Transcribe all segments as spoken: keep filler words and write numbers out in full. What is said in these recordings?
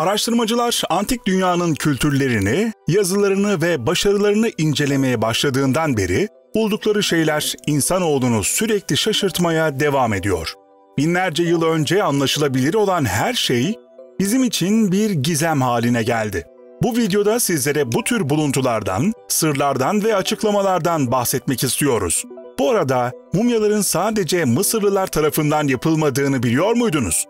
Araştırmacılar antik dünyanın kültürlerini, yazılarını ve başarılarını incelemeye başladığından beri buldukları şeyler insanoğlunu sürekli şaşırtmaya devam ediyor. Binlerce yıl önce anlaşılabilir olan her şey bizim için bir gizem haline geldi. Bu videoda sizlere bu tür buluntulardan, sırlardan ve açıklamalardan bahsetmek istiyoruz. Bu arada mumyaların sadece Mısırlılar tarafından yapılmadığını biliyor muydunuz?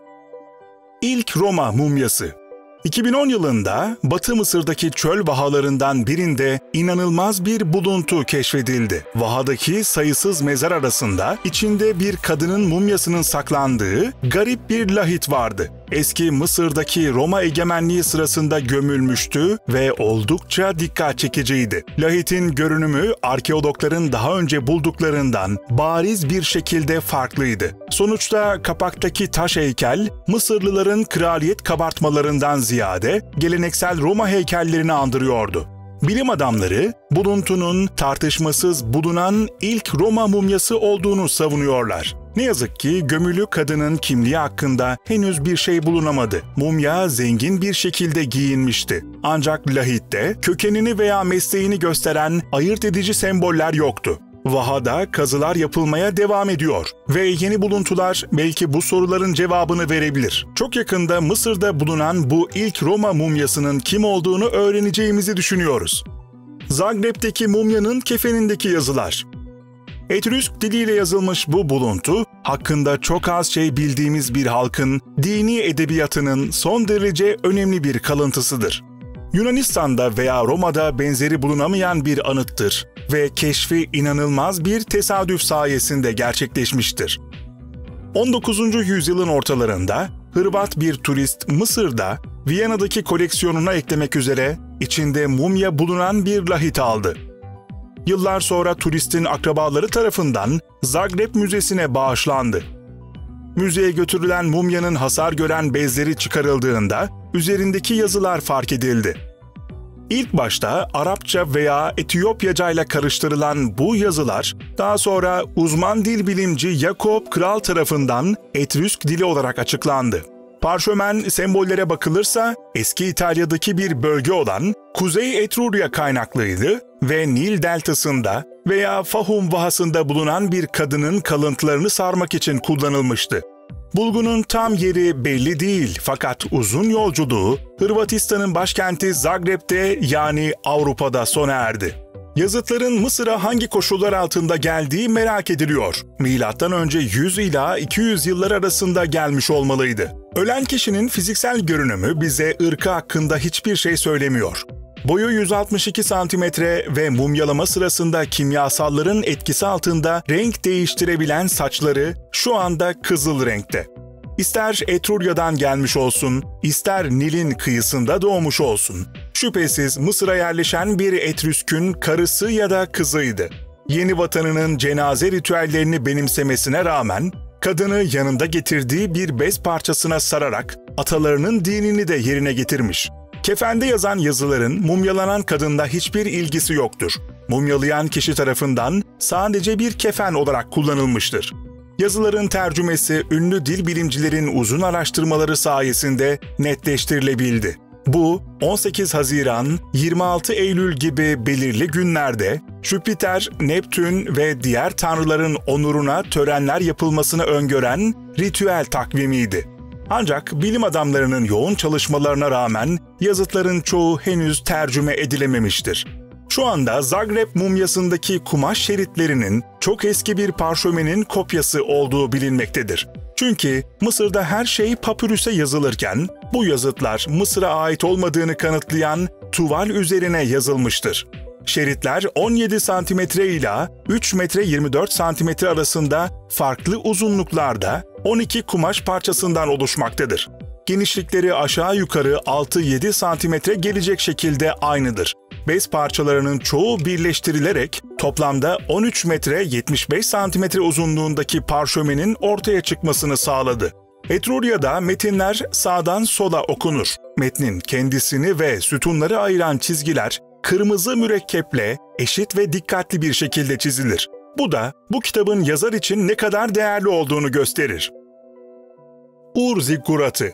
İlk Roma mumyası. iki bin on yılında Batı Mısır'daki çöl vahalarından birinde inanılmaz bir buluntu keşfedildi. Vahadaki sayısız mezar arasında içinde bir kadının mumyasının saklandığı garip bir lahit vardı. Eski Mısır'daki Roma egemenliği sırasında gömülmüştü ve oldukça dikkat çekiciydi. Lahitin görünümü arkeologların daha önce bulduklarından bariz bir şekilde farklıydı. Sonuçta kapaktaki taş heykel, Mısırlıların kraliyet kabartmalarından ziyade geleneksel Roma heykellerini andırıyordu. Bilim adamları, buluntunun tartışmasız bulunan ilk Roma mumyası olduğunu savunuyorlar. Ne yazık ki gömülü kadının kimliği hakkında henüz bir şey bulunamadı. Mumya zengin bir şekilde giyinmişti. Ancak lahitte kökenini veya mesleğini gösteren ayırt edici semboller yoktu. Vahada kazılar yapılmaya devam ediyor ve yeni buluntular belki bu soruların cevabını verebilir. Çok yakında Mısır'da bulunan bu ilk Roma mumyasının kim olduğunu öğreneceğimizi düşünüyoruz. Zagreb'teki mumyanın kefenindeki yazılar. Etrüsk diliyle yazılmış bu buluntu, hakkında çok az şey bildiğimiz bir halkın dini edebiyatının son derece önemli bir kalıntısıdır. Yunanistan'da veya Roma'da benzeri bulunamayan bir anıttır ve keşfi inanılmaz bir tesadüf sayesinde gerçekleşmiştir. on dokuzuncu yüzyılın ortalarında Hırvat bir turist Mısır'da Viyana'daki koleksiyonuna eklemek üzere içinde mumya bulunan bir lahit aldı. Yıllar sonra turistin akrabaları tarafından Zagreb Müzesi'ne bağışlandı. Müzeye götürülen mumyanın hasar gören bezleri çıkarıldığında üzerindeki yazılar fark edildi. İlk başta Arapça veya Etiyopyaca ile karıştırılan bu yazılar, daha sonra uzman dil bilimci Jakob Kral tarafından Etrüsk dili olarak açıklandı. Parşömen sembollere bakılırsa eski İtalya'daki bir bölge olan Kuzey Etrurya kaynaklıydı ve Nil deltasında veya Fahum vahasında bulunan bir kadının kalıntılarını sarmak için kullanılmıştı. Bulgunun tam yeri belli değil fakat uzun yolculuğu Hırvatistan'ın başkenti Zagreb'de yani Avrupa'da sona erdi. Yazıtların Mısır'a hangi koşullar altında geldiği merak ediliyor. Milattan önce yüz ila iki yüz yıllar arasında gelmiş olmalıydı. Ölen kişinin fiziksel görünümü bize ırkı hakkında hiçbir şey söylemiyor. Boyu yüz altmış iki santimetre ve mumyalama sırasında kimyasalların etkisi altında renk değiştirebilen saçları şu anda kızıl renkte. İster Etrurya'dan gelmiş olsun, ister Nil'in kıyısında doğmuş olsun, şüphesiz Mısır'a yerleşen bir Etrüsk'ün karısı ya da kızıydı. Yeni vatanının cenaze ritüellerini benimsemesine rağmen, kadını yanında getirdiği bir bez parçasına sararak atalarının dinini de yerine getirmiş. Kefende yazan yazıların mumyalanan kadında hiçbir ilgisi yoktur. Mumyalayan kişi tarafından sadece bir kefen olarak kullanılmıştır. Yazıların tercümesi ünlü dil bilimcilerin uzun araştırmaları sayesinde netleştirilebildi. Bu, on sekiz Haziran, yirmi altı Eylül gibi belirli günlerde Jüpiter, Neptün ve diğer tanrıların onuruna törenler yapılmasını öngören ritüel takvimiydi. Ancak bilim adamlarının yoğun çalışmalarına rağmen yazıtların çoğu henüz tercüme edilememiştir. Şu anda Zagreb mumyasındaki kumaş şeritlerinin çok eski bir parşömenin kopyası olduğu bilinmektedir. Çünkü Mısır'da her şey papürüse yazılırken bu yazıtlar Mısır'a ait olmadığını kanıtlayan tuval üzerine yazılmıştır. Şeritler on yedi santimetre ila üç metre yirmi dört santimetre arasında farklı uzunluklarda on iki kumaş parçasından oluşmaktadır. Genişlikleri aşağı yukarı altı yedi santimetre gelecek şekilde aynıdır. Bez parçalarının çoğu birleştirilerek toplamda on üç metre yetmiş beş santimetre uzunluğundaki parşömenin ortaya çıkmasını sağladı. Etrurya'da metinler sağdan sola okunur. Metnin kendisini ve sütunları ayıran çizgiler kırmızı mürekkeple eşit ve dikkatli bir şekilde çizilir. Bu da bu kitabın yazar için ne kadar değerli olduğunu gösterir. Ur zikkuratı.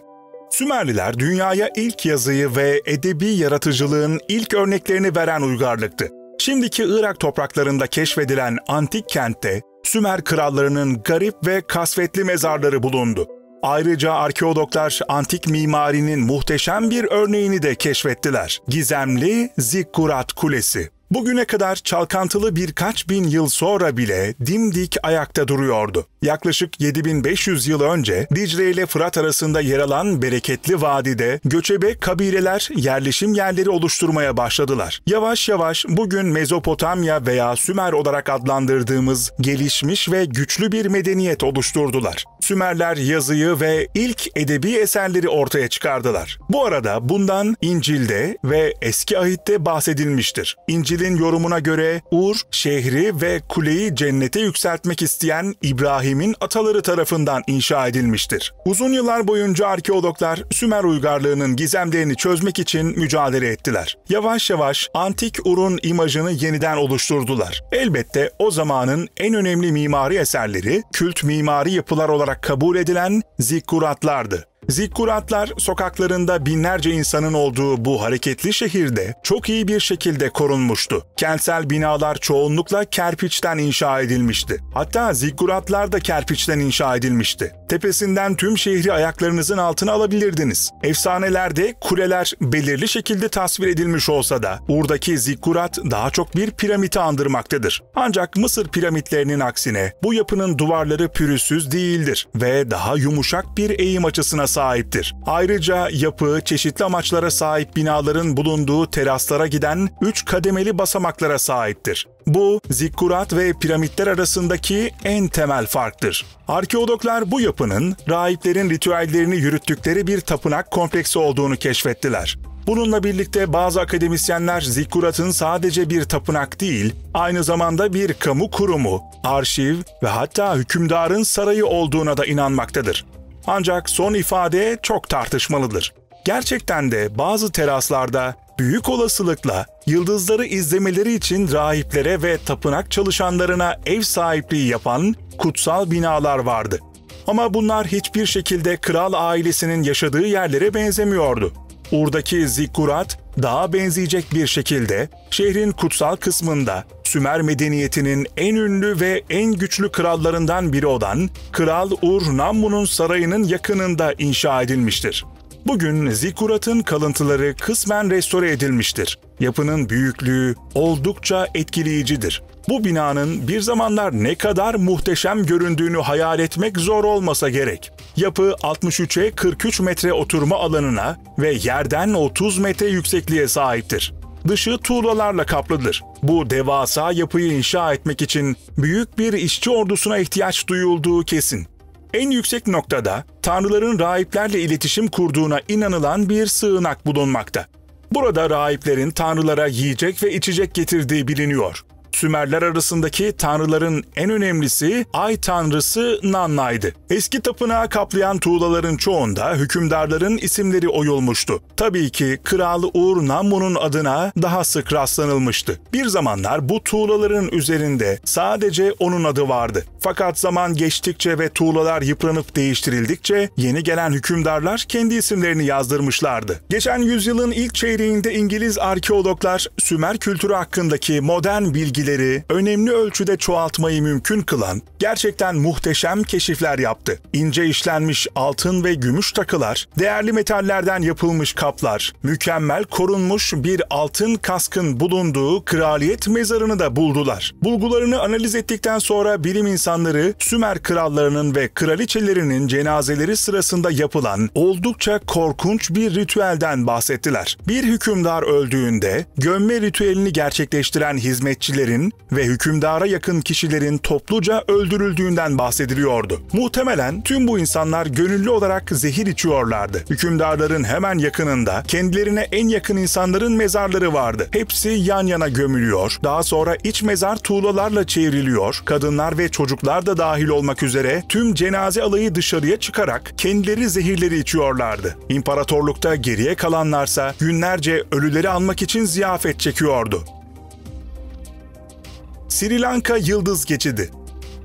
Sümerliler dünyaya ilk yazıyı ve edebi yaratıcılığın ilk örneklerini veren uygarlıktı. Şimdiki Irak topraklarında keşfedilen antik kentte Sümer krallarının garip ve kasvetli mezarları bulundu. Ayrıca arkeologlar antik mimarinin muhteşem bir örneğini de keşfettiler. Gizemli Zikkurat Kulesi. Bugüne kadar çalkantılı birkaç bin yıl sonra bile dimdik ayakta duruyordu. Yaklaşık yedi bin beş yüz yıl önce Dicle ile Fırat arasında yer alan bereketli vadide göçebe kabileler yerleşim yerleri oluşturmaya başladılar. Yavaş yavaş bugün Mezopotamya veya Sümer olarak adlandırdığımız gelişmiş ve güçlü bir medeniyet oluşturdular. Sümerler yazıyı ve ilk edebi eserleri ortaya çıkardılar. Bu arada bundan İncil'de ve Eski Ahit'te bahsedilmiştir. İncil'in yorumuna göre Ur, şehri ve kuleyi cennete yükseltmek isteyen İbrahim'in ataları tarafından inşa edilmiştir. Uzun yıllar boyunca arkeologlar Sümer uygarlığının gizemlerini çözmek için mücadele ettiler. Yavaş yavaş antik Ur'un imajını yeniden oluşturdular. Elbette o zamanın en önemli mimari eserleri kült mimari yapılar olarak kabul edilen zikkuratlardı. Zikkuratlar sokaklarında binlerce insanın olduğu bu hareketli şehirde çok iyi bir şekilde korunmuştu. Kentsel binalar çoğunlukla kerpiçten inşa edilmişti. Hatta zikkuratlar da kerpiçten inşa edilmişti. Tepesinden tüm şehri ayaklarınızın altına alabilirdiniz. Efsanelerde kuleler belirli şekilde tasvir edilmiş olsa da Ur'daki zikkurat daha çok bir piramiti andırmaktadır. Ancak Mısır piramitlerinin aksine bu yapının duvarları pürüzsüz değildir ve daha yumuşak bir eğim açısına sahiptir. Ayrıca yapı çeşitli amaçlara sahip binaların bulunduğu teraslara giden üç kademeli basamaklara sahiptir. Bu, zikkurat ve piramitler arasındaki en temel farktır. Arkeologlar bu yapının rahiplerin ritüellerini yürüttükleri bir tapınak kompleksi olduğunu keşfettiler. Bununla birlikte bazı akademisyenler zikkuratın sadece bir tapınak değil, aynı zamanda bir kamu kurumu, arşiv ve hatta hükümdarın sarayı olduğuna da inanmaktadır. Ancak son ifade çok tartışmalıdır. Gerçekten de bazı teraslarda büyük olasılıkla yıldızları izlemeleri için rahiplere ve tapınak çalışanlarına ev sahipliği yapan kutsal binalar vardı. Ama bunlar hiçbir şekilde kral ailesinin yaşadığı yerlere benzemiyordu. Ur'daki zikkurat daha benzeyecek bir şekilde şehrin kutsal kısmında Sümer medeniyetinin en ünlü ve en güçlü krallarından biri olan Kral Ur-Nammu'nun sarayının yakınında inşa edilmiştir. Bugün zikkuratın kalıntıları kısmen restore edilmiştir. Yapının büyüklüğü oldukça etkileyicidir. Bu binanın bir zamanlar ne kadar muhteşem göründüğünü hayal etmek zor olmasa gerek. Yapı altmış üçe kırk üç metre oturma alanına ve yerden otuz metre yüksekliğe sahiptir. Dışı tuğlalarla kaplıdır. Bu devasa yapıyı inşa etmek için büyük bir işçi ordusuna ihtiyaç duyulduğu kesin. En yüksek noktada tanrıların rahiplerle iletişim kurduğuna inanılan bir sığınak bulunmakta. Burada rahiplerin tanrılara yiyecek ve içecek getirdiği biliniyor. Sümerler arasındaki tanrıların en önemlisi ay tanrısı Nanna'ydı. Eski tapınağı kaplayan tuğlaların çoğunda hükümdarların isimleri oyulmuştu. Tabii ki Kral Ur-Nammu'nun adına daha sık rastlanılmıştı. Bir zamanlar bu tuğlaların üzerinde sadece onun adı vardı. Fakat zaman geçtikçe ve tuğlalar yıpranıp değiştirildikçe yeni gelen hükümdarlar kendi isimlerini yazdırmışlardı. Geçen yüzyılın ilk çeyreğinde İngiliz arkeologlar Sümer kültürü hakkındaki modern bilgileri önemli ölçüde çoğaltmayı mümkün kılan gerçekten muhteşem keşifler yaptı. İnce işlenmiş altın ve gümüş takılar, değerli metallerden yapılmış kaplar, mükemmel korunmuş bir altın kaskın bulunduğu kraliyet mezarını da buldular. Bulgularını analiz ettikten sonra bilim insanları Sümer krallarının ve kraliçelerinin cenazeleri sırasında yapılan oldukça korkunç bir ritüelden bahsettiler. Bir hükümdar öldüğünde gömme ritüelini gerçekleştiren hizmetçilerin ve hükümdara yakın kişilerin topluca öldürüldüğünden bahsediliyordu. Muhtemelen tüm bu insanlar gönüllü olarak zehir içiyorlardı. Hükümdarların hemen yakınında kendilerine en yakın insanların mezarları vardı. Hepsi yan yana gömülüyor. Daha sonra iç mezar tuğlalarla çevriliyor. Kadınlar ve çocuklar da dahil olmak üzere tüm cenaze alayı dışarıya çıkarak kendileri zehirleri içiyorlardı. İmparatorlukta geriye kalanlarsa günlerce ölüleri anmak için ziyafet çekiyordu. Sri Lanka Yıldız Geçidi.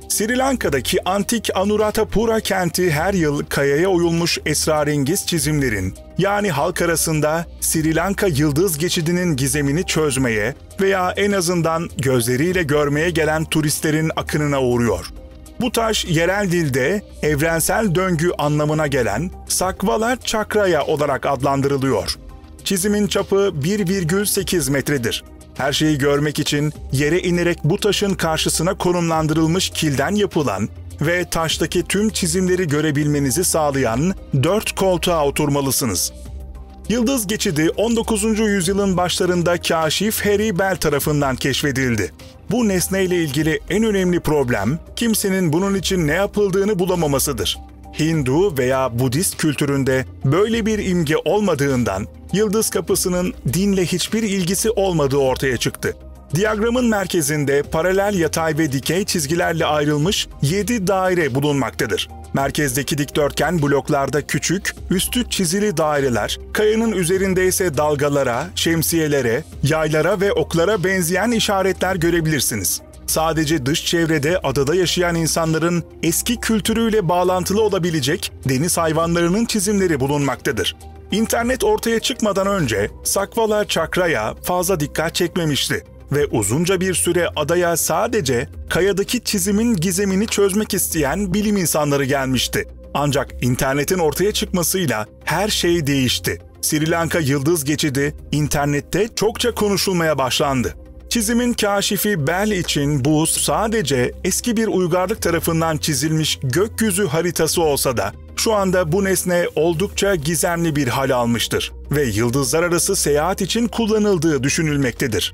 Sri Lanka'daki antik Anuradhapura kenti her yıl kayaya oyulmuş esrarengiz çizimlerin, yani halk arasında Sri Lanka yıldız geçidinin gizemini çözmeye veya en azından gözleriyle görmeye gelen turistlerin akınına uğruyor. Bu taş yerel dilde evrensel döngü anlamına gelen Sakvala Chakraya olarak adlandırılıyor. Çizimin çapı bir virgül sekiz metredir. Her şeyi görmek için yere inerek bu taşın karşısına konumlandırılmış kilden yapılan ve taştaki tüm çizimleri görebilmenizi sağlayan dört koltuğa oturmalısınız. Yıldız geçidi on dokuzuncu yüzyılın başlarında Kaşif Harry Bell tarafından keşfedildi. Bu nesneyle ilgili en önemli problem, kimsenin bunun için ne yapıldığını bulamamasıdır. Hindu veya Budist kültüründe böyle bir imge olmadığından yıldız kapısının dinle hiçbir ilgisi olmadığı ortaya çıktı. Diyagramın merkezinde paralel yatay ve dikey çizgilerle ayrılmış yedi daire bulunmaktadır. Merkezdeki dikdörtgen bloklarda küçük, üstü çizili daireler, kayanın üzerinde ise dalgalara, şemsiyelere, yaylara ve oklara benzeyen işaretler görebilirsiniz. Sadece dış çevrede adada yaşayan insanların eski kültürüyle bağlantılı olabilecek deniz hayvanlarının çizimleri bulunmaktadır. İnternet ortaya çıkmadan önce Sakvala Chakraya fazla dikkat çekmemişti ve uzunca bir süre adaya sadece kayadaki çizimin gizemini çözmek isteyen bilim insanları gelmişti. Ancak internetin ortaya çıkmasıyla her şey değişti. Sri Lanka yıldız geçidi internette çokça konuşulmaya başlandı. Çizimin kaşifi Bell için bu sadece eski bir uygarlık tarafından çizilmiş gökyüzü haritası olsa da şu anda bu nesne oldukça gizemli bir hal almıştır ve yıldızlar arası seyahat için kullanıldığı düşünülmektedir.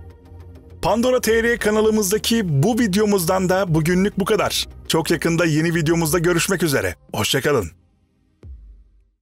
Pandora T R kanalımızdaki bu videomuzdan da bugünlük bu kadar. Çok yakında yeni videomuzda görüşmek üzere. Hoşça kalın.